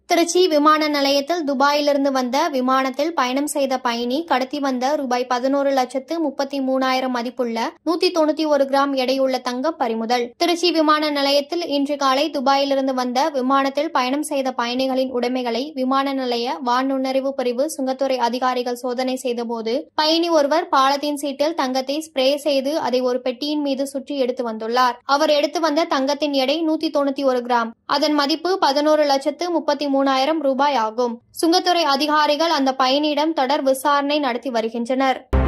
திருச்சி விமான நிலையத்தில் துபாயிலிருந்து வந்த விமானத்தில் பயணம் செய்த பயணி கடத்தி வந்த ரூபாய் 11,33,000 மதிப்புள்ள 191 கிராம் எடையுள்ள தங்கம் பறிமுதல். திருச்சி விமான நிலையத்தில் இன்று காலை துபாயிலிருந்து வந்த விமானத்தில் பயணம் செய்த பயணிகளின் உடைமைகளை விமான நிலைய வான் நுண்ணறிவு பிரிவு சுங்கத்துறை அதிகாரிகள் சோதனை செய்தபோது பயணி ஒருவர் பாலத்தின் சீட்டில் தங்கத்தை ஸ்ப்ரே செய்து அதை ஒரு பெட்டியின் மீது சுற்றி எடுத்து வந்துள்ளார். அவர் எடுத்து வந்த தங்கத்தின் எடை 191 கிராம். அதன் மதிப்பு 11,33,000 ரூபாய் ஆகும். சுங்கத்துறை அதிகாரிகள் அந்த பயணியிடம் தொடர் விசாரணை நடத்தி வருகின்றனர்.